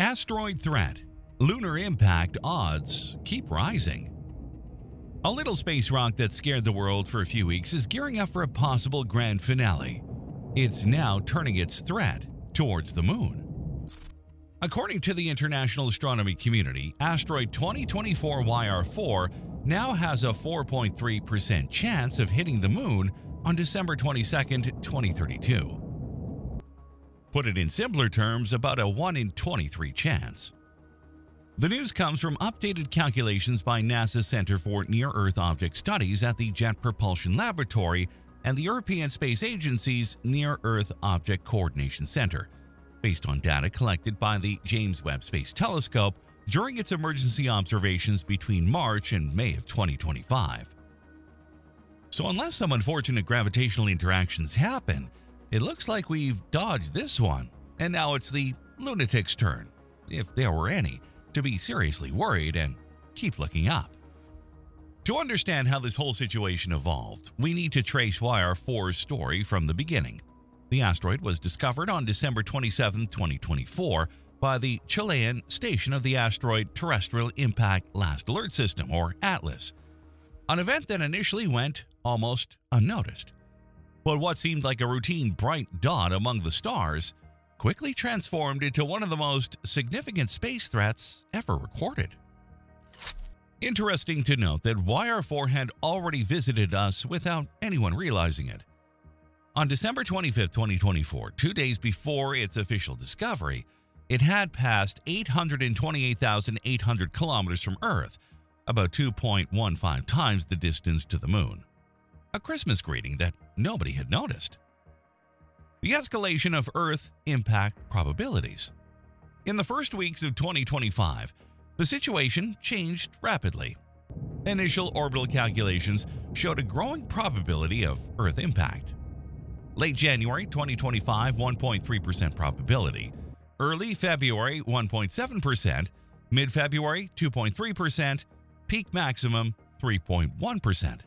Asteroid threat. Lunar impact odds keep rising. A little space rock that scared the world for a few weeks is gearing up for a possible grand finale. It's now turning its threat towards the moon. According to the international astronomy community, asteroid 2024 YR4 now has a 4.3% chance of hitting the moon on December 22, 2032. Put it in simpler terms, about a 1 in 23 chance. The news comes from updated calculations by NASA's Center for Near-Earth Object Studies at the Jet Propulsion Laboratory and the European Space Agency's Near-Earth Object Coordination Center, based on data collected by the James Webb Space Telescope during its emergency observations between March and May of 2025. So unless some unfortunate gravitational interactions happen, it looks like we've dodged this one, and now it's the lunatics' turn, if there were any, to be seriously worried and keep looking up. To understand how this whole situation evolved, we need to trace YR4's story from the beginning. The asteroid was discovered on December 27, 2024 by the Chilean Station of the Asteroid Terrestrial Impact Last Alert System, or ATLAS, an event that initially went almost unnoticed. But what seemed like a routine bright dot among the stars quickly transformed into one of the most significant space threats ever recorded. Interesting to note that YR4 had already visited us without anyone realizing it. On December 25, 2024, 2 days before its official discovery, it had passed 828,800 kilometers from Earth, about 2.15 times the distance to the moon. A Christmas greeting that nobody had noticed. The escalation of Earth impact probabilities. In the first weeks of 2025, the situation changed rapidly. Initial orbital calculations showed a growing probability of Earth impact. Late January 2025, 1.3% probability. Early February, 1.7%. Mid-February, 2.3%. Peak maximum, 3.1%.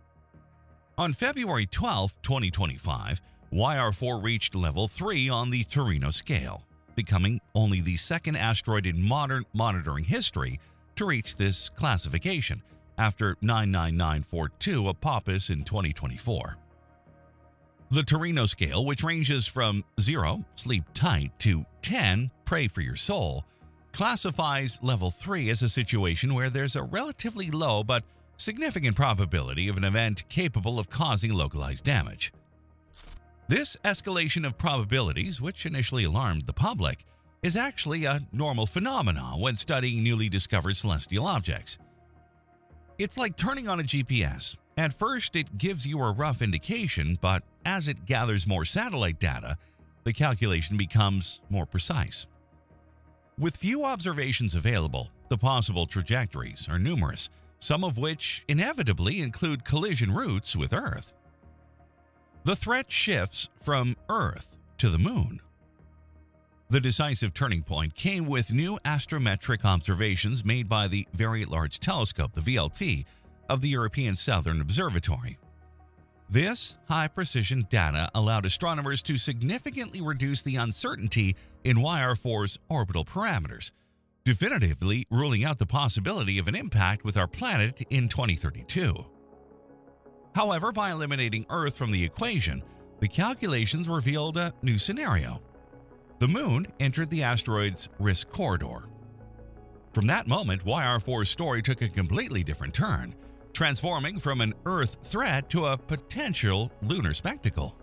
On February 12, 2025, YR4 reached level 3 on the Torino scale, becoming only the second asteroid in modern monitoring history to reach this classification after 99942 Apophis in 2024. The Torino scale, which ranges from 0, sleep tight, to 10, pray for your soul, classifies level 3 as a situation where there's a relatively low but significant probability of an event capable of causing localized damage. This escalation of probabilities, which initially alarmed the public, is actually a normal phenomenon when studying newly discovered celestial objects. It's like turning on a GPS. At first, it gives you a rough indication, but as it gathers more satellite data, the calculation becomes more precise. With few observations available, the possible trajectories are numerous, some of which inevitably include collision routes with Earth. The threat shifts from Earth to the moon. The decisive turning point came with new astrometric observations made by the Very Large Telescope, the VLT, of the European Southern Observatory. This high-precision data allowed astronomers to significantly reduce the uncertainty in YR4's orbital parameters, definitively ruling out the possibility of an impact with our planet in 2032. However, by eliminating Earth from the equation, the calculations revealed a new scenario. The moon entered the asteroid's risk corridor. From that moment, YR4's story took a completely different turn, transforming from an Earth threat to a potential lunar spectacle.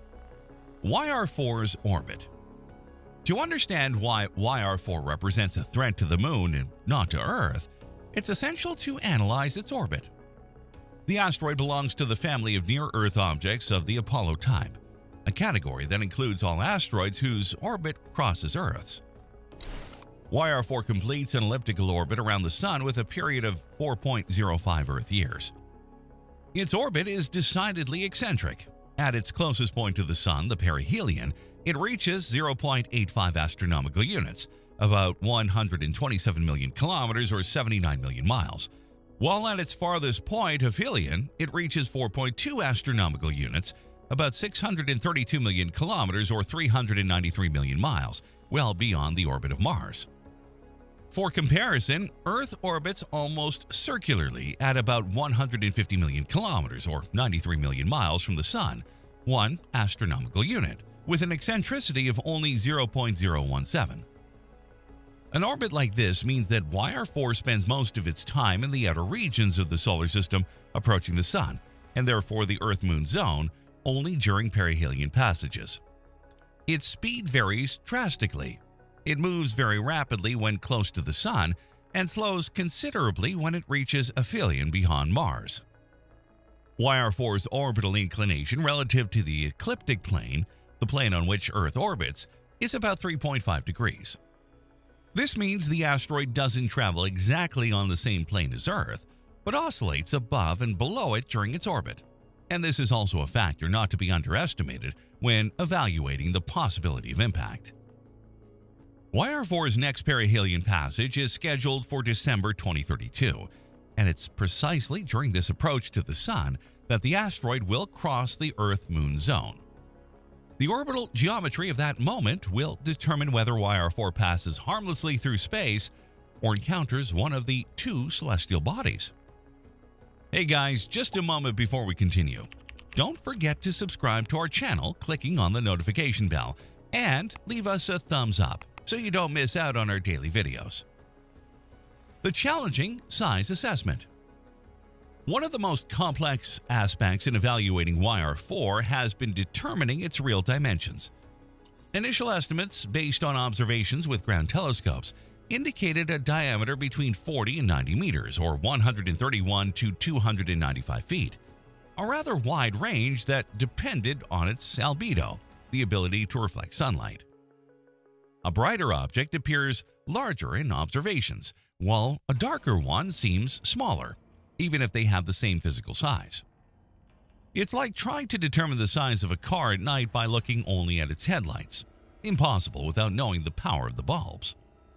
YR4's orbit. To understand why YR4 represents a threat to the moon and not to Earth, it's essential to analyze its orbit. The asteroid belongs to the family of near-Earth objects of the Apollo type, a category that includes all asteroids whose orbit crosses Earth's. YR4 completes an elliptical orbit around the Sun with a period of 4.05 Earth years. Its orbit is decidedly eccentric. At its closest point to the Sun, the perihelion, it reaches 0.85 astronomical units, about 127 million kilometers or 79 million miles. While at its farthest point, aphelion, it reaches 4.2 astronomical units, about 632 million kilometers or 393 million miles, well beyond the orbit of Mars. For comparison, Earth orbits almost circularly at about 150 million kilometers or 93 million miles from the Sun, one astronomical unit, with an eccentricity of only 0.017. An orbit like this means that YR4 spends most of its time in the outer regions of the solar system approaching the Sun, and therefore the Earth-Moon zone, only during perihelion passages. Its speed varies drastically. It moves very rapidly when close to the Sun and slows considerably when it reaches aphelion beyond Mars. YR4's orbital inclination relative to the ecliptic plane, the plane on which Earth orbits, is about 3.5 degrees. This means the asteroid doesn't travel exactly on the same plane as Earth, but oscillates above and below it during its orbit. And this is also a factor not to be underestimated when evaluating the possibility of impact. YR4's next perihelion passage is scheduled for December 2032, and it's precisely during this approach to the Sun that the asteroid will cross the Earth-Moon zone. The orbital geometry of that moment will determine whether YR4 passes harmlessly through space or encounters one of the two celestial bodies. Hey guys, just a moment before we continue. Don't forget to subscribe to our channel clicking on the notification bell and leave us a thumbs up so you don't miss out on our daily videos. The challenging size assessment. One of the most complex aspects in evaluating YR4 has been determining its real dimensions. Initial estimates based on observations with ground telescopes indicated a diameter between 40 and 90 meters, or 131 to 295 feet, a rather wide range that depended on its albedo, the ability to reflect sunlight. A brighter object appears larger in observations, while a darker one seems smaller, even if they have the same physical size. It's like trying to determine the size of a car at night by looking only at its headlights. Impossible without knowing the power of the bulbs.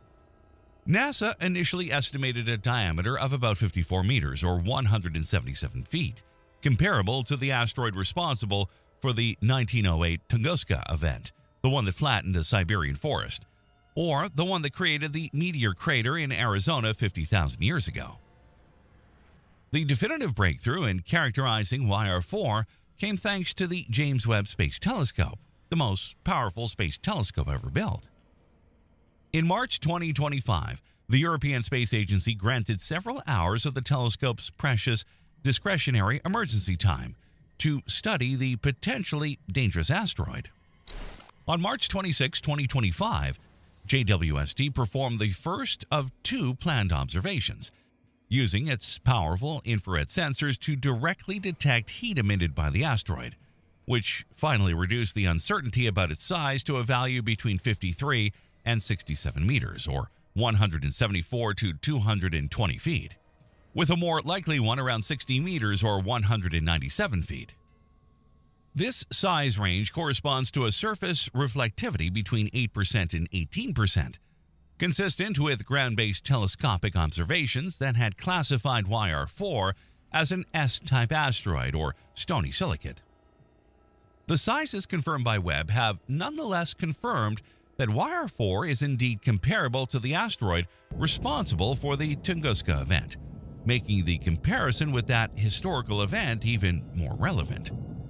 NASA initially estimated a diameter of about 54 meters or 177 feet, comparable to the asteroid responsible for the 1908 Tunguska event, the one that flattened a Siberian forest, or the one that created the meteor crater in Arizona 50,000 years ago. The definitive breakthrough in characterizing YR4 came thanks to the James Webb Space Telescope, the most powerful space telescope ever built. In March 2025, the European Space Agency granted several hours of the telescope's precious discretionary emergency time to study the potentially dangerous asteroid. On March 26, 2025, JWST performed the first of two planned observations, using its powerful infrared sensors to directly detect heat emitted by the asteroid, which finally reduced the uncertainty about its size to a value between 53 and 67 meters, or 174 to 220 feet, with a more likely one around 60 meters or 197 feet. This size range corresponds to a surface reflectivity between 8% and 18%, consistent with ground-based telescopic observations that had classified YR4 as an S-type asteroid or stony silicate. The sizes confirmed by Webb have nonetheless confirmed that YR4 is indeed comparable to the asteroid responsible for the Tunguska event, making the comparison with that historical event even more relevant.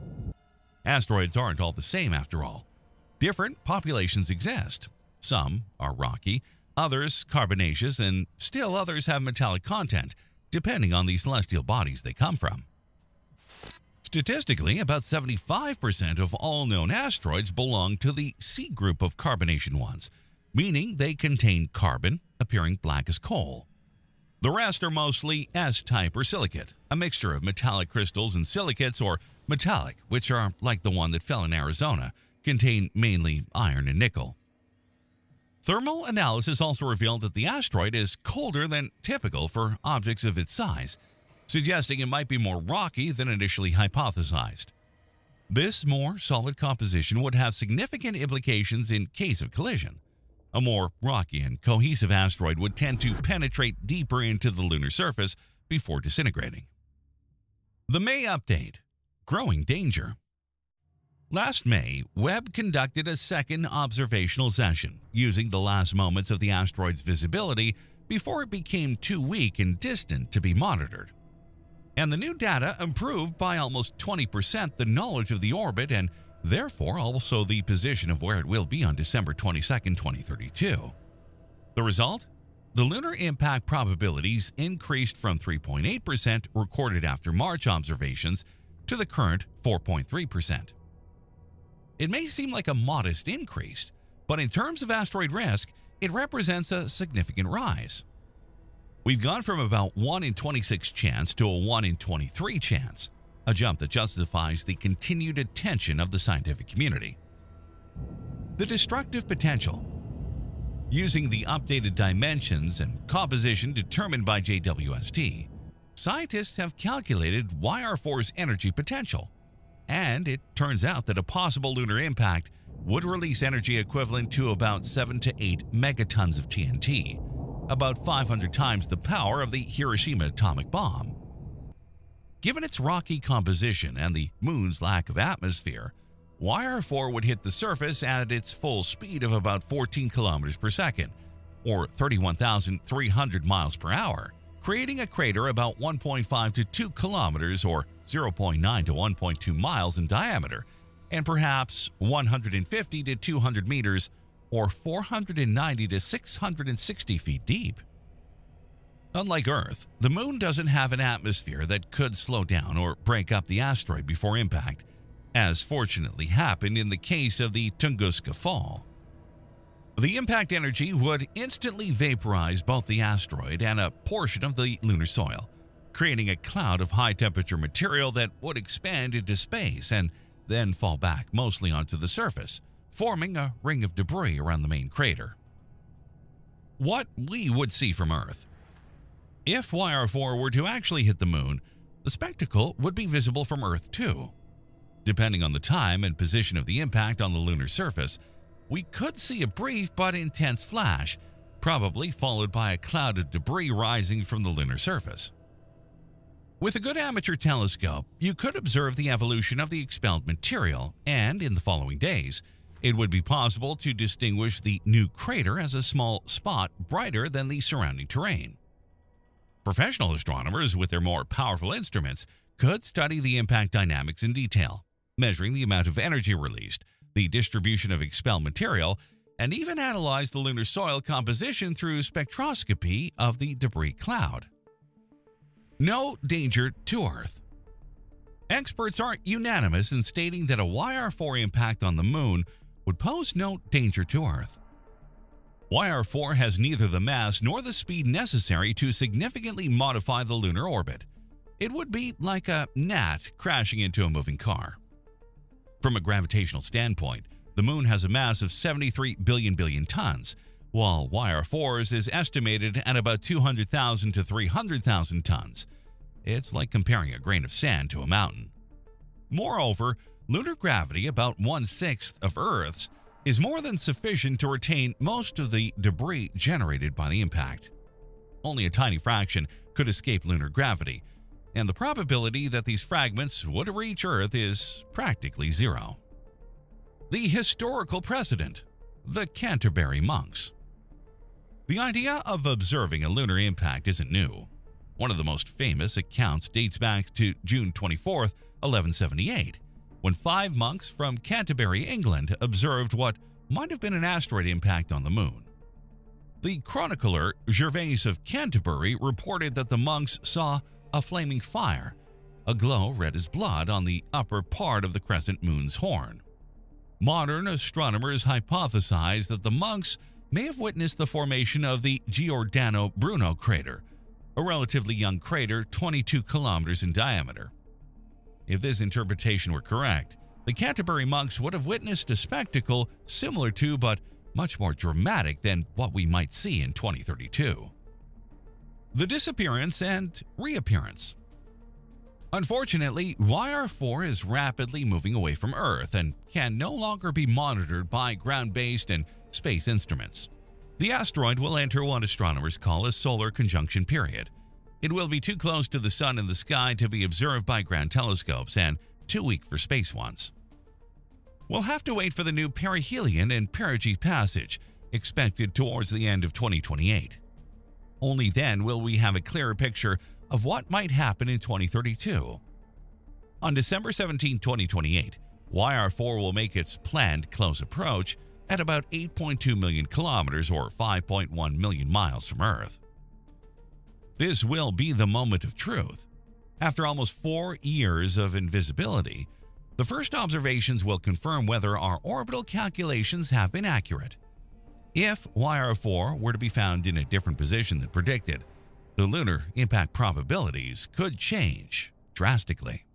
Asteroids aren't all the same after all. Different populations exist. Some are rocky, others carbonaceous, and still others have metallic content, depending on the celestial bodies they come from. Statistically, about 75% of all known asteroids belong to the C group of carbonation ones, meaning they contain carbon, appearing black as coal. The rest are mostly S-type or silicate, a mixture of metallic crystals and silicates, or metallic, which are like the one that fell in Arizona, contain mainly iron and nickel. Thermal analysis also revealed that the asteroid is colder than typical for objects of its size, suggesting it might be more rocky than initially hypothesized. This more solid composition would have significant implications in case of collision. A more rocky and cohesive asteroid would tend to penetrate deeper into the lunar surface before disintegrating. The May update: growing danger. Last May, Webb conducted a second observational session using the last moments of the asteroid's visibility before it became too weak and distant to be monitored. And the new data improved by almost 20% the knowledge of the orbit and therefore also the position of where it will be on December 22, 2032. The result? The lunar impact probabilities increased from 3.8% recorded after March observations to the current 4.3%. It may seem like a modest increase, but in terms of asteroid risk, it represents a significant rise. We've gone from about 1 in 26 chance to a 1 in 23 chance, a jump that justifies the continued attention of the scientific community. The destructive potential. Using the updated dimensions and composition determined by JWST, scientists have calculated YR4's energy potential, and it turns out that a possible lunar impact would release energy equivalent to about 7 to 8 megatons of TNT, about 500 times the power of the Hiroshima atomic bomb. Given its rocky composition and the moon's lack of atmosphere, YR4 would hit the surface at its full speed of about 14 kilometers per second, or 31,300 miles per hour, creating a crater about 1.5 to 2 kilometers or 0.9 to 1.2 miles in diameter, and perhaps 150 to 200 meters or 490 to 660 feet deep. Unlike Earth, the Moon doesn't have an atmosphere that could slow down or break up the asteroid before impact, as fortunately happened in the case of the Tunguska Fall. The impact energy would instantly vaporize both the asteroid and a portion of the lunar soil, creating a cloud of high-temperature material that would expand into space and then fall back mostly onto the surface, forming a ring of debris around the main crater. What we would see from Earth. If YR4 were to actually hit the Moon, the spectacle would be visible from Earth too. Depending on the time and position of the impact on the lunar surface, we could see a brief but intense flash, probably followed by a cloud of debris rising from the lunar surface. With a good amateur telescope, you could observe the evolution of the expelled material, and in the following days, it would be possible to distinguish the new crater as a small spot brighter than the surrounding terrain. Professional astronomers with their more powerful instruments could study the impact dynamics in detail, measuring the amount of energy released, the distribution of expelled material, and even analyze the lunar soil composition through spectroscopy of the debris cloud. No danger to Earth. Experts are unanimous in stating that a YR4 impact on the Moon would pose no danger to Earth. YR4 has neither the mass nor the speed necessary to significantly modify the lunar orbit. It would be like a gnat crashing into a moving car. From a gravitational standpoint, the Moon has a mass of 73 billion tons, while YR4's is estimated at about 200,000 to 300,000 tons. It's like comparing a grain of sand to a mountain. Moreover, lunar gravity, about 1/6 of Earth's, is more than sufficient to retain most of the debris generated by the impact. Only a tiny fraction could escape lunar gravity, and the probability that these fragments would reach Earth is practically zero. The historical precedent, the Canterbury monks. The idea of observing a lunar impact isn't new. One of the most famous accounts dates back to June 24, 1178, when 5 monks from Canterbury, England, observed what might have been an asteroid impact on the Moon. The chronicler Gervase of Canterbury reported that the monks saw a flaming fire, a glow red as blood, on the upper part of the crescent moon's horn. Modern astronomers hypothesize that the monks may have witnessed the formation of the Giordano Bruno crater, a relatively young crater 22 kilometers in diameter. If this interpretation were correct, the Canterbury monks would have witnessed a spectacle similar to but much more dramatic than what we might see in 2032. The disappearance and reappearance. Unfortunately, YR4 is rapidly moving away from Earth and can no longer be monitored by ground-based and space instruments. The asteroid will enter what astronomers call a solar conjunction period. It will be too close to the Sun in the sky to be observed by ground telescopes and too weak for space ones. We'll have to wait for the new perihelion and perigee passage, expected towards the end of 2028. Only then will we have a clearer picture of what might happen in 2032. On December 17, 2028, YR4 will make its planned close approach at about 8.2 million kilometers or 5.1 million miles from Earth. This will be the moment of truth. After almost 4 years of invisibility, the first observations will confirm whether our orbital calculations have been accurate. If YR4 were to be found in a different position than predicted, the lunar impact probabilities could change drastically.